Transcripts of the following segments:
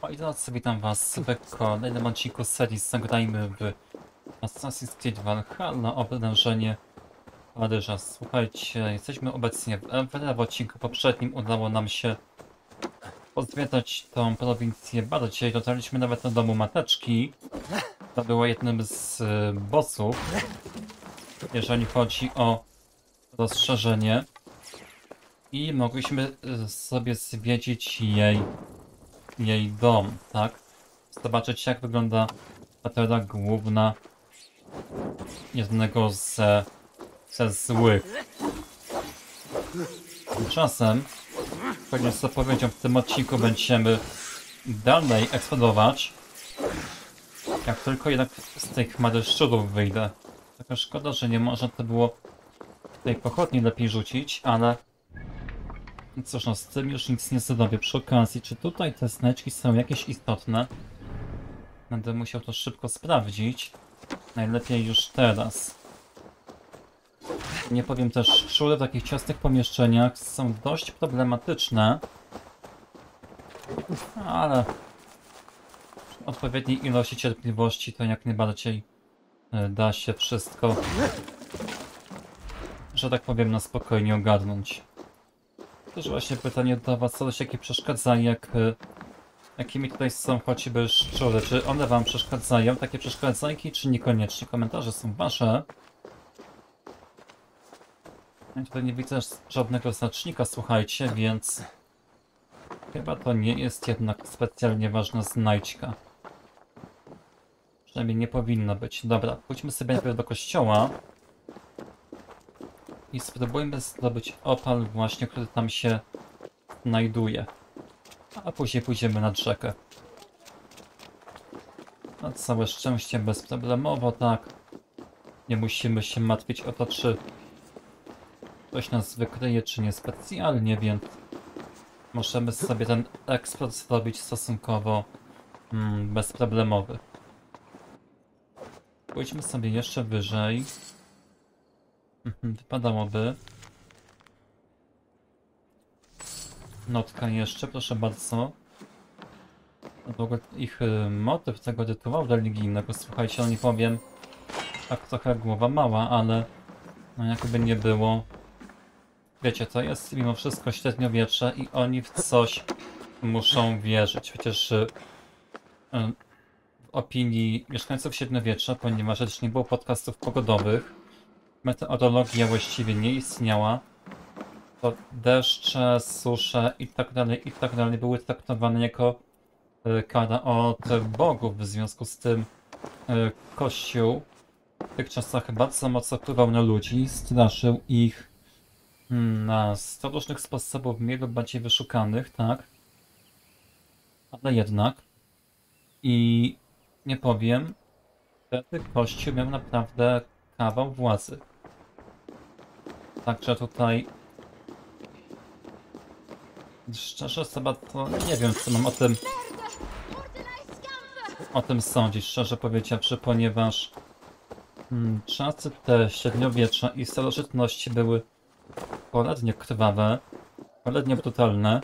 I teraz witam was w kolejnym odcinku serii Zagrajmy w Assassin's Creed Valhalla oblężenie Paryża. Słuchajcie, jesteśmy obecnie w Evere. W odcinku poprzednim udało nam się pozwiedzać tą prowincję bardziej. Dotarliśmy nawet do domu Mateczki. To było jednym z bossów, jeżeli chodzi o rozszerzenie. I mogliśmy sobie zwiedzić jej dom, tak? Zobaczyć, jak wygląda kwatera główna jednego ze złych. Tymczasem, zgodnie z zapowiedzią, w tym odcinku będziemy dalej eksplodować. Jak tylko jednak z tej chmary szczurów wyjdę. Taka szkoda, że nie można to było tej pochodni lepiej rzucić, ale cóż, no z tym już nic nie zrobię. Przy okazji, czy tutaj te znaczki są jakieś istotne? Będę musiał to szybko sprawdzić. Najlepiej już teraz. Nie powiem też, szczury w takich ciasnych pomieszczeniach są dość problematyczne. Ale przy odpowiedniej ilości cierpliwości to jak najbardziej da się wszystko, że tak powiem, na spokojnie ogarnąć. Też właśnie pytanie do was, coś jakie przeszkadza, jakimi tutaj są choćby szczury. Czy one wam przeszkadzają, takie przeszkadzajki, czy niekoniecznie? Komentarze są wasze. Ja tutaj nie widzę żadnego znacznika, słuchajcie, więc chyba to nie jest jednak specjalnie ważna znajdźka. Przynajmniej nie powinno być. Dobra, pójdźmy sobie najpierw do kościoła i spróbujmy zdobyć opal właśnie, który tam się znajduje. A później pójdziemy nad rzekę. Na całe szczęście bezproblemowo, tak. Nie musimy się martwić o to, czy ktoś nas wykryje, czy nie specjalnie, więc możemy sobie ten eksport zrobić stosunkowo bezproblemowy. Pójdźmy sobie jeszcze wyżej. Wypadałoby. Notka jeszcze, proszę bardzo. W ogóle ich motyw tego rytuału religijnego, słuchajcie, no nie powiem, tak trochę głowa mała, ale no jakby nie było. Wiecie, to jest mimo wszystko średniowiecze i oni w coś muszą wierzyć. Przecież w opinii mieszkańców średniowiecza, ponieważ też nie było podcastów pogodowych, meteorologia właściwie nie istniała, to deszcze, susze i tak dalej były traktowane jako kara od bogów. W związku z tym Kościół w tych czasach bardzo mocno wpływał na ludzi, straszył ich na 100 różnych sposobów, mniej lub bardziej wyszukanych, tak? Ale jednak i nie powiem, wtedy Kościół miał naprawdę kawał władzy. Także tutaj szczerze sobie to nie wiem, co mam o tym sądzić, szczerze powiedziawszy, ponieważ czasy te średniowiecza i starożytności były cholernie krwawe, cholernie brutalne,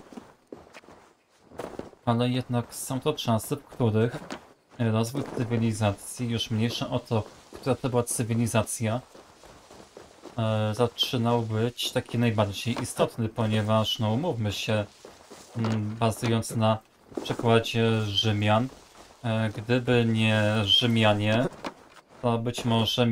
ale jednak są to czasy, w których rozwój cywilizacji, już mniejsza o to, która to była cywilizacja, zaczynał być taki najbardziej istotny, ponieważ, no umówmy się, bazując na przykładzie Rzymian, gdyby nie Rzymianie, to być może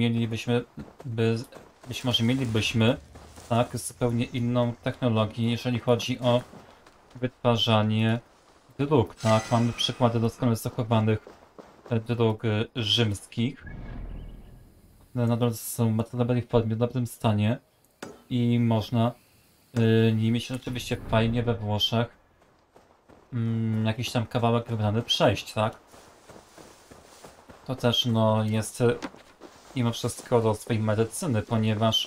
mielibyśmy tak, zupełnie inną technologię, jeżeli chodzi o wytwarzanie dróg, tak? Mamy przykłady doskonale zachowanych dróg rzymskich. Nadal są materiały w formie w dobrym stanie i można nimi się rzeczywiście fajnie we Włoszech jakiś tam kawałek wybrany przejść, tak? To też no jest mimo wszystko rozwój medycyny, ponieważ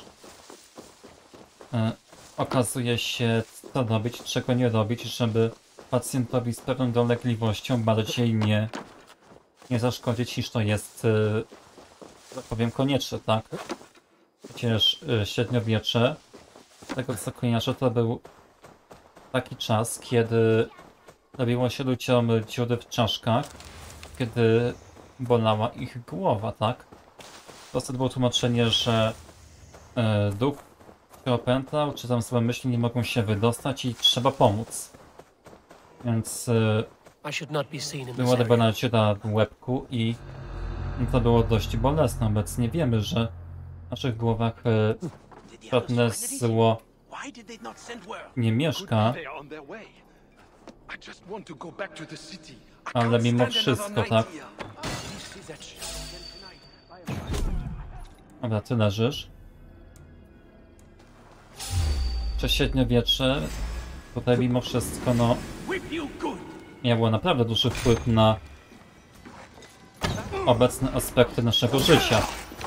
okazuje się, co robić, czego nie robić, żeby pacjentowi z pewną dolegliwością bardziej nie zaszkodzić, niż to jest, tak powiem, konieczne, tak? Przecież średniowiecze, z tego co kojarzę, to był taki czas, kiedy robiło się ludziom dziury w czaszkach, kiedy bolała ich głowa, tak? To wtedy było tłumaczenie, że duch się opętał, czy tam złe myśli nie mogą się wydostać i trzeba pomóc. Więc była robiona dziura w łebku i to było dość bolesne. Obecnie wiemy, że w naszych głowach żadne zło nie mieszka, ale mimo wszystko, tak? Dobra, ty leżysz. Przez średniowiecze tutaj mimo wszystko, no, miało naprawdę duży wpływ na obecne aspekty naszego życia.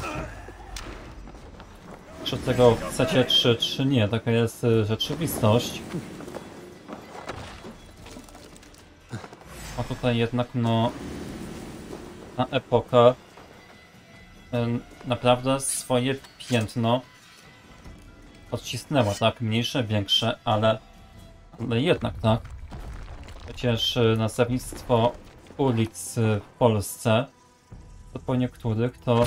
Czy tego chcecie, czy nie, taka jest rzeczywistość. A tutaj jednak, no, ta epoka naprawdę swoje piętno odcisnęła, tak? Mniejsze, większe, ale jednak, tak? Przecież nazewnictwo ulic w Polsce, to po niektórych to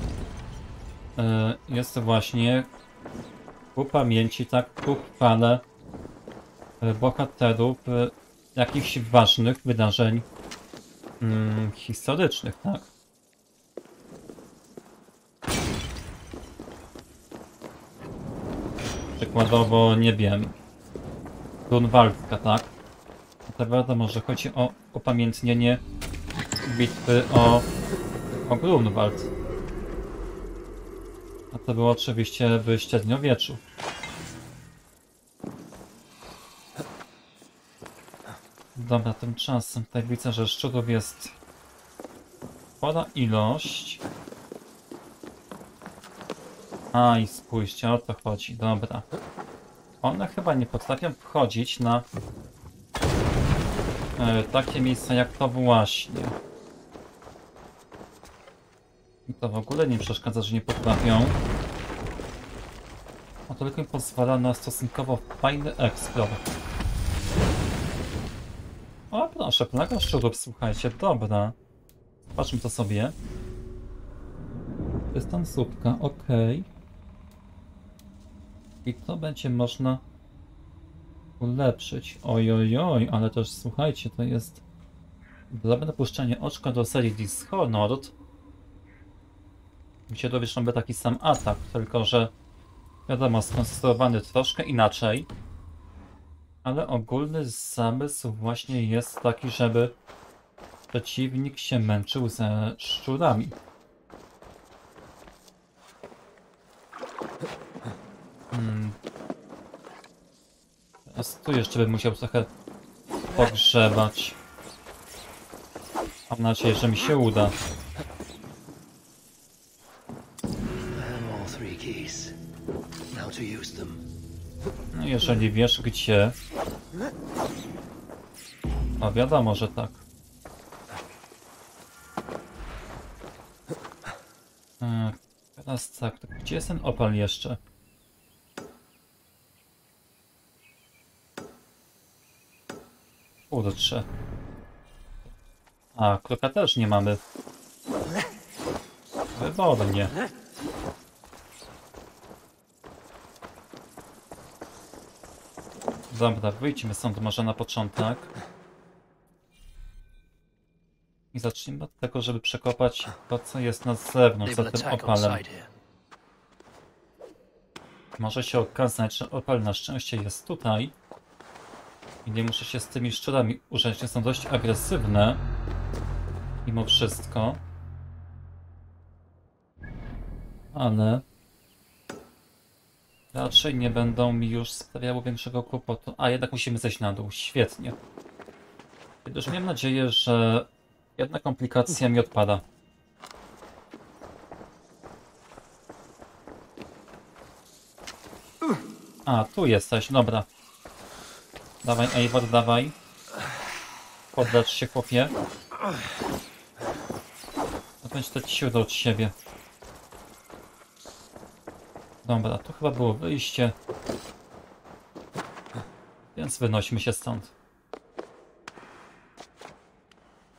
jest właśnie ku pamięci, tak? Ku chwale bohaterów jakichś ważnych wydarzeń historycznych, tak? Przykładowo, nie wiem, Grunwaldka, tak? To wiadomo, że chodzi o upamiętnienie bitwy o Grunwald. A to było oczywiście w średniowieczu. Dobra, tymczasem tutaj widzę, że szczurów jest spora ilość. A i spójrzcie, o to chodzi, dobra. One chyba nie potrafią wchodzić na takie miejsca jak to właśnie. I to w ogóle nie przeszkadza, że nie potrafią. A to tylko mi pozwala na stosunkowo fajny eksplor. O proszę, plaga szczurów, słuchajcie, dobra. Zobaczmy to sobie. Dystansówka, ok. I to będzie można ulepszyć. Ojojoj, ale też słuchajcie, to jest dobre dopuszczenie oczka do serii Dishonored, gdzie również mamy taki sam atak, tylko że wiadomo, skonstruowany troszkę inaczej, ale ogólny zamysł właśnie jest taki, żeby przeciwnik się męczył ze szczurami. Teraz tu jeszcze bym musiał trochę pogrzebać. Mam nadzieję, że mi się uda. No jeżeli wiesz gdzie... No wiadomo, że tak. Teraz tak, to gdzie jest ten opal jeszcze? Kurczę. A, kroka też nie mamy. Wybornie. Dobra, wyjdźmy stąd może na początek. I zacznijmy od tego, żeby przekopać to, co jest na zewnątrz, za tym opalem. Może się okazać, że opal na szczęście jest tutaj. I nie muszę się z tymi szczurami użyć, są dość agresywne. Mimo wszystko. Ale raczej nie będą mi już sprawiały większego kłopotu. A jednak musimy zejść na dół. Świetnie. Już mam nadzieję, że jedna komplikacja mi odpada. A, tu jesteś, dobra. Dawaj, Eivor, dawaj. Podlecz się, chłopie. To będzie to ciudo od siebie. Dobra, tu chyba było wyjście. Więc wynośmy się stąd.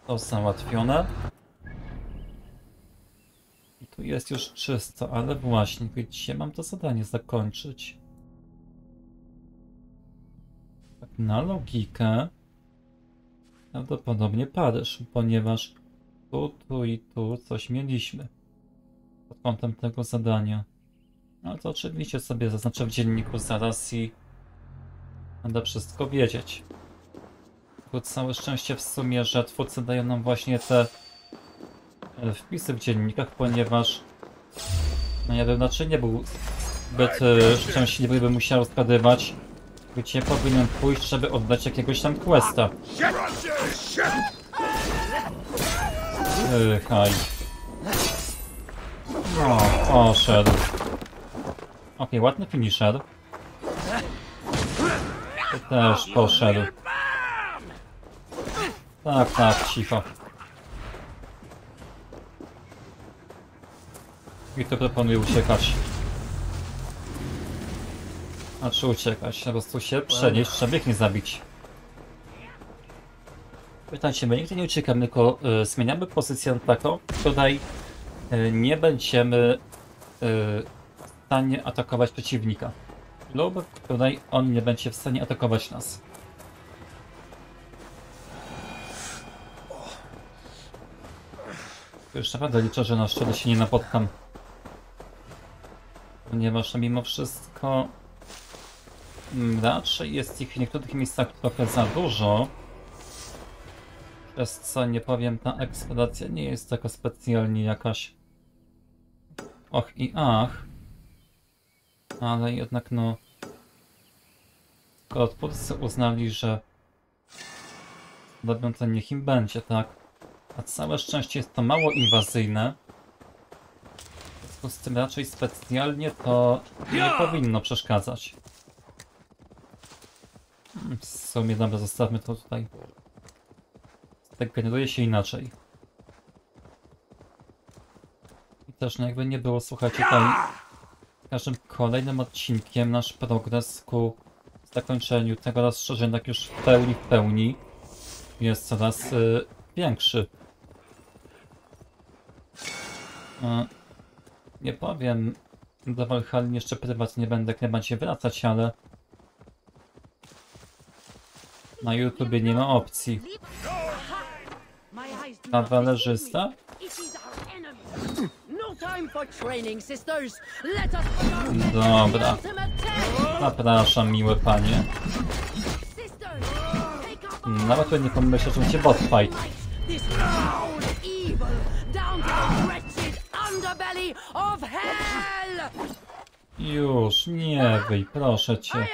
To załatwione. I tu jest już czysto, ale właśnie, gdzie mam to zadanie zakończyć? Tak na logikę prawdopodobnie Paryż, ponieważ tu i tu coś mieliśmy pod kątem tego zadania. No to oczywiście sobie zaznaczę w dzienniku zaraz i będę wszystko wiedzieć. Tu całe szczęście w sumie, że twórcy dają nam właśnie te wpisy w dziennikach, ponieważ no ja bym raczej nie był zbyt szczęśliwy, bym musiał zgadywać, gdzie powinien pójść, żeby oddać jakiegoś tam questa. Haj. No, poszedł. Okej, ładny finisher. To też poszedł. Tak, tak, cicho. I to proponuję uciekać. A czy uciekać? Po prostu się przenieść, trzeba ich nie zabić. Pytajcie, my nigdy nie uciekamy, tylko zmieniamy pozycję taką, w której nie będziemy w stanie atakować przeciwnika. Lub w której on nie będzie w stanie atakować nas. Już naprawdę liczę, że na szczerze się nie napotkam. Ponieważ mimo wszystko raczej jest ich w niektórych miejscach trochę za dużo. Przez co nie powiem, ta eksploracja nie jest taka specjalnie jakaś och i ach. Ale jednak no, skoro twórcy uznali, że robią to niech im będzie, tak? A całe szczęście jest to mało inwazyjne. W związku z tym raczej specjalnie to nie powinno przeszkadzać. W sumie dobra, zostawmy to tutaj. Tak generuje się inaczej. I też no jakby nie było, słuchajcie, tutaj każdym kolejnym odcinkiem nasz progres ku zakończeniu tego rozszerzenia tak już w pełni jest coraz większy. Nie powiem, do Valhalla jeszcze prywatnie nie będę jak najbardziej wracać, ale na YouTubie nie ma opcji. Kawalerzysta? Dobra. Zapraszam, miłe panie. Nawet nie pomyślę, że będzie bot fight. Już, nie wyj, proszę cię.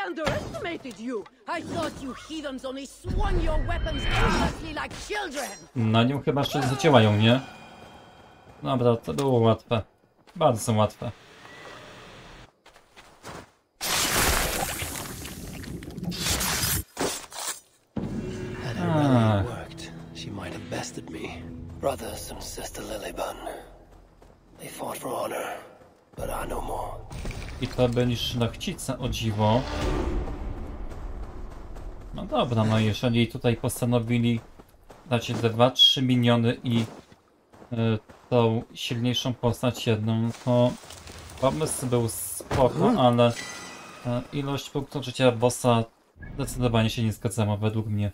Na nią chyba jeszcze zadziałają, nie? Dobra, to było łatwe. Bardzo łatwe. She might have bested me. Brothers and Sister Lilybun. They fought for honor, but I know more. I to byli szlachcice, o dziwo. No dobra, no jeżeli tutaj postanowili dać 2-3 miniony i tą silniejszą postać jedną, to pomysł był spoko, ale ilość punktów życia bossa zdecydowanie się nie zgadzała według mnie.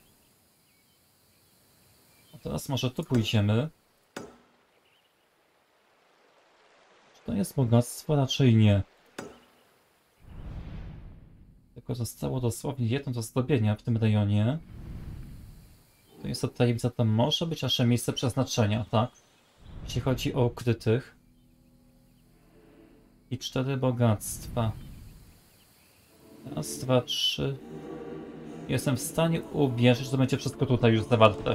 A teraz może tu pójdziemy. Czy to jest bogactwo? Raczej nie. Tylko zostało dosłownie jedno do zdobienia w tym rejonie. To jest to tajemnica, to może być nasze miejsce przeznaczenia, tak? Jeśli chodzi o ukrytych. I 4 bogactwa. Raz, 2, 3. Jestem w stanie uwierzyć, że to będzie wszystko tutaj już zawarte.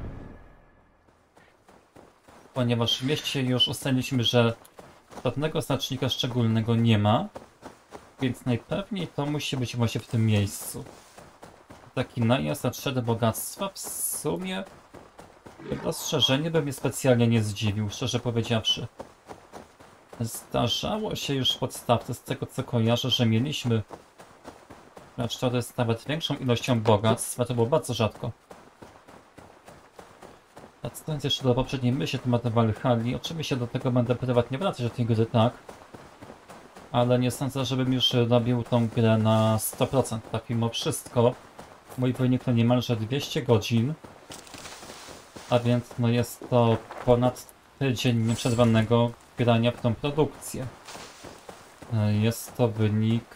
Ponieważ w mieście już ustaliliśmy, że żadnego znacznika szczególnego nie ma. Więc najpewniej to musi być właśnie w tym miejscu. Taki najazd na 4 bogactwa w sumie rozszerzenie by mnie specjalnie nie zdziwił, szczerze powiedziawszy. Zdarzało się już w podstawce, z tego co kojarzę, że mieliśmy lecz to jest nawet większą ilością bogactw, to było bardzo rzadko. Wracając jeszcze do poprzedniej myśli na temat Valhalli, oczywiście do tego będę prywatnie wracać do tej gry, tak? Ale nie sądzę, żebym już robił tą grę na 100%, tak mimo wszystko. Mój wynik to niemalże 200 godzin, a więc no jest to ponad tydzień nieprzerwanego grania w tą produkcję. Jest to wynik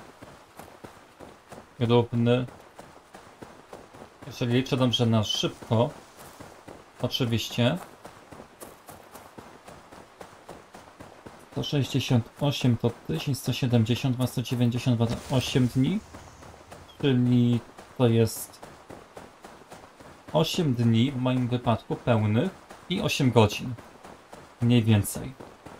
równy, jeżeli liczę dobrze na szybko, oczywiście, 168 to 1170, 192 to 8 dni, czyli to jest 8 dni w moim wypadku pełnych i 8 godzin, mniej więcej.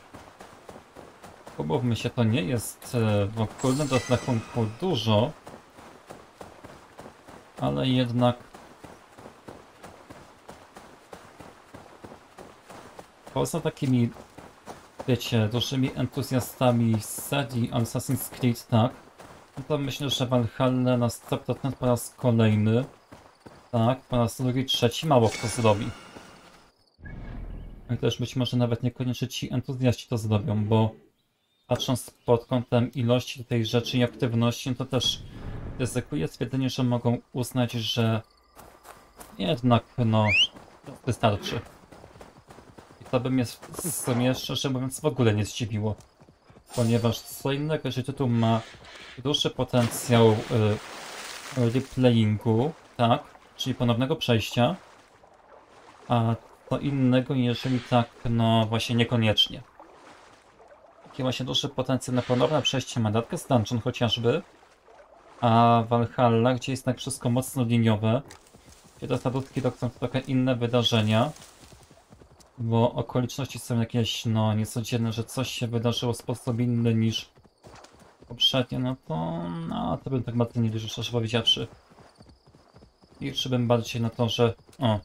Umówmy się, to nie jest w ogólnym rozrachunku dużo, ale jednak poza takimi, wiecie, dużymi entuzjastami z serii Assassin's Creed, tak, no to myślę, że Valhalla na 100% po raz kolejny, tak, po raz drugi, trzeci mało kto zrobi. I też być może nawet niekoniecznie ci entuzjaści to zrobią, bo patrząc pod kątem ilości tej rzeczy i aktywności, no to też ryzykuję stwierdzenie, że mogą uznać, że jednak, no, wystarczy. I to by mnie w sumie, szczerze mówiąc, w ogóle nie zdziwiło. Ponieważ co innego, jeżeli tytuł ma dłuższy potencjał replayingu, tak, czyli ponownego przejścia, a co innego, jeżeli tak, no właśnie niekoniecznie. Taki właśnie duży potencjał na ponowne przejście ma Darkest Dungeon chociażby, a Valhalla, gdzie jest tak wszystko mocno liniowe, gdzie te statutki to są trochę inne wydarzenia, bo okoliczności są jakieś, no, niecodzienne, że coś się wydarzyło w sposób inny niż poprzednio, no to bym tak bardzo nie wierzył, szczerze powiedziawszy. Liczyłbym bardziej na to, że... O.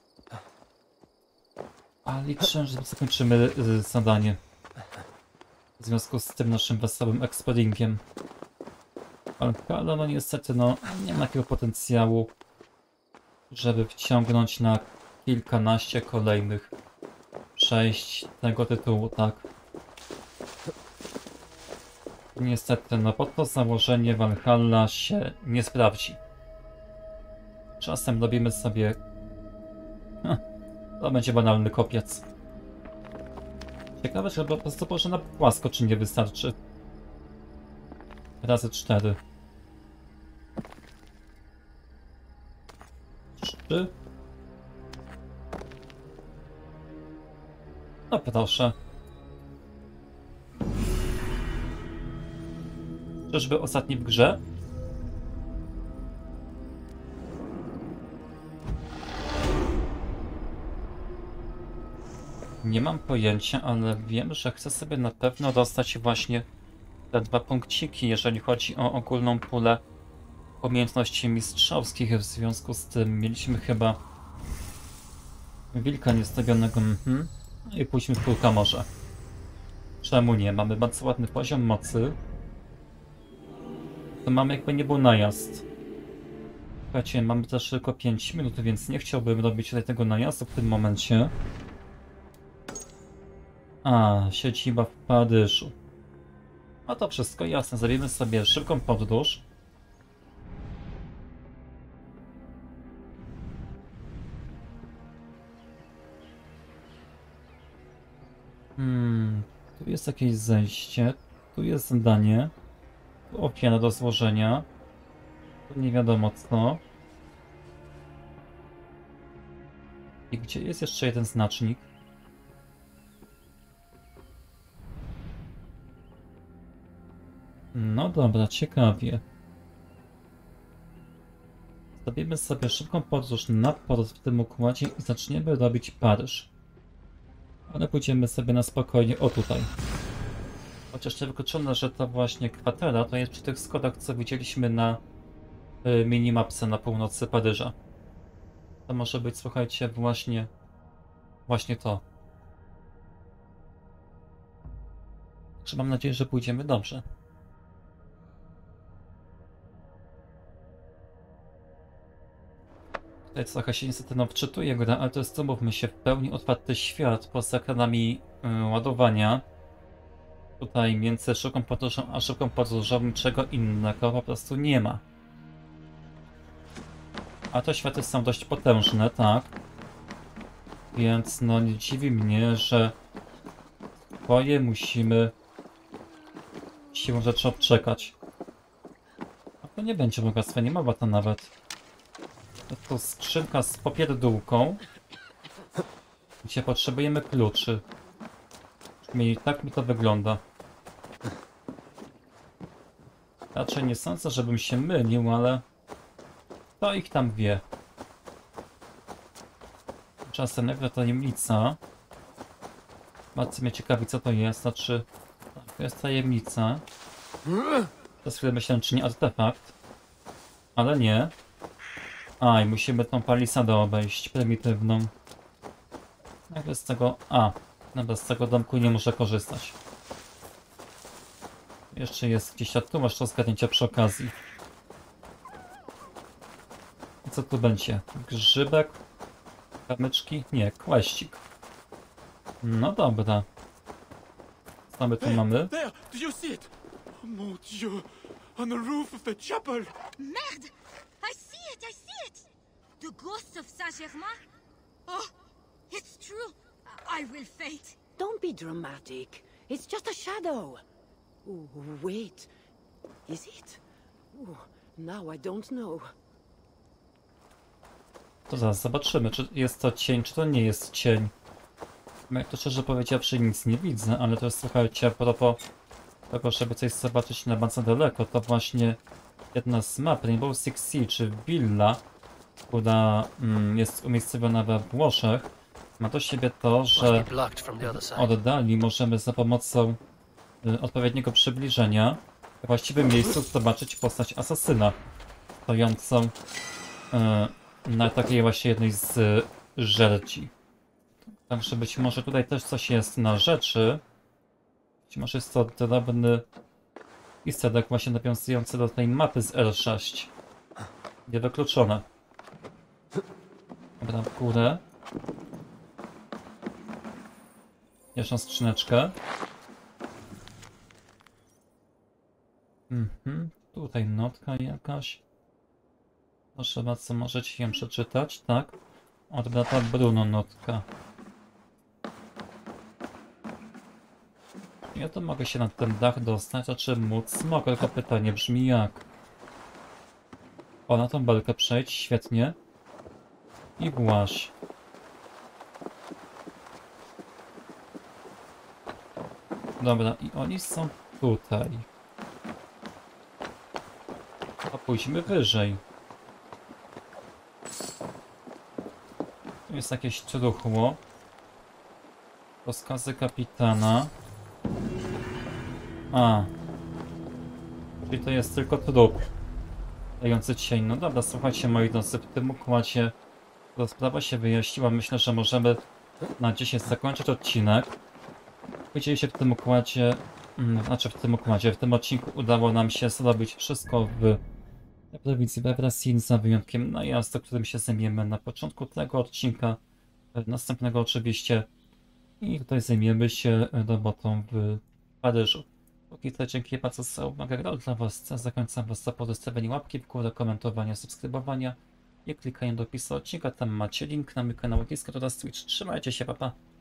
A liczę, że zakończymy zadanie. W związku z tym naszym wesołym explodingiem. Ale no niestety, no, nie ma takiego potencjału, żeby wciągnąć na kilkanaście kolejnych przejść tego tytułu, tak. Niestety, no pod to założenie Valhalla się nie sprawdzi. Czasem robimy sobie... to będzie banalny kopiec. Ciekawe, że po prostu może na płasko, czy nie wystarczy. Razy 4. 3. No proszę. Czyżby ostatni w grze? Nie mam pojęcia, ale wiem, że chcę sobie na pewno dostać właśnie te 2 punkciki, jeżeli chodzi o ogólną pulę umiejętności mistrzowskich. W związku z tym mieliśmy chyba wilka niestawionego, i pójdźmy w kulka może. Czemu nie? Mamy bardzo ładny poziom mocy. To mamy jakby nie był najazd. Słuchajcie, mamy też tylko 5 minut, więc nie chciałbym robić tutaj tego najazdu w tym momencie. A, siedziba w Paryżu. No to wszystko jasne, zrobimy sobie szybką podróż. Tu jest jakieś zejście, tu jest zadanie, tu ofiara do złożenia, tu nie wiadomo co. I gdzie jest jeszcze jeden znacznik? No dobra, ciekawie. Zrobimy sobie szybką podróż na port w tym układzie i zaczniemy robić Paryż. Ale pójdziemy sobie na spokojnie, o tutaj. Chociaż nie wykluczone, że to właśnie kwatera, to jest przy tych schodach, co widzieliśmy na minimapce na północy Paryża. To może być, słuchajcie, właśnie to. Także mam nadzieję, że pójdziemy dobrze. Tutaj trochę się niestety wczytuje gra, ale to jest, co mówmy się, w pełni otwarty świat poza ekranami ładowania. Tutaj między szybką podróżą a szybką podróżą niczego innego po prostu nie ma. A te światy są dość potężne, tak? Więc no nie dziwi mnie, że swoje musimy siłą rzeczy odczekać. A to nie będzie bogactwa, nie ma to nawet. To skrzynka z popierdółką, gdzie potrzebujemy kluczy. Przynajmniej tak mi to wygląda. Raczej nie sądzę, żebym się mylił, ale kto ich tam wie. Czasem nagle tajemnica. Bardzo mnie ciekawi, co to jest. Znaczy, tak, to jest tajemnica. Przez chwilę myślałem, czy nie artefakt. Ale nie. A, i musimy tą palisadę obejść, prymitywną. Nagle z tego... A, nawet z tego domku nie muszę korzystać. Jeszcze jest gdzieś tu, masz do zgadnięcia przy okazji. I co tu będzie? Grzybek? Kamyczki? Nie, kłaścik. No dobra. Co my tu mamy? There! Do you see it? Oh, mon Dieu! On the roof of the chapel! Merde! I see it! I see it! The ghost of Saint-Germain? Oh, it's true! I will faint. Don't be dramatic. It's just a shadow. Ooh, wait. Is it? Ooh, now I don't know. To zaraz zobaczymy, czy jest to cień, czy to nie jest cień. Bo jak to szczerze powiedziawszy nic nie widzę, ale to jest, słuchajcie, a propos tego, żeby coś zobaczyć na bardzo daleko, to właśnie jedna z map Rainbow Six Siege, willa, która jest umiejscowiona we Włoszech, ma do siebie to, Must że be blocked from the other side. oddali możemy za pomocą odpowiedniego przybliżenia w właściwym miejscu zobaczyć postać asasyna stojącą na takiej właśnie jednej z żerdzi. Także być może tutaj też coś jest na rzeczy. Być może jest to drobny easter egg właśnie nawiązujący do tej mapy z R6. Niewykluczone. Dobra, w górę. Jeszcze skrzyneczkę. Tutaj notka jakaś. Proszę bardzo, możecie ją przeczytać, tak? Od brata Bruno notka. Ja to mogę się na ten dach dostać, a czy móc? Mogę, tylko pytanie brzmi jak? O, na tą belkę przejdź, świetnie. I właź. Dobra, i oni są tutaj. A pójdźmy wyżej. Tu jest jakieś truchło. Rozkazy kapitana. A. Czyli to jest tylko trup. Dający cień. No dobra, słuchajcie moi drodzy, w tym układzie to sprawa się wyjaśniła. Myślę, że możemy na dzisiaj zakończyć odcinek. Widzieli się w tym układzie, w tym odcinku udało nam się zrobić wszystko w prowincji Bebra-Sin, za wyjątkiem najazdu, którym się zajmiemy na początku tego odcinka, następnego oczywiście, i tutaj zajmiemy się robotą w Paryżu. Póki co dziękuję bardzo za uwagę, grał dla was, zachęcam was za pozostawienie łapki w górę, komentowania, subskrybowania i klikanie do opisu odcinka, tam macie link na mój kanał Discord oraz Twitch. Trzymajcie się, pa pa!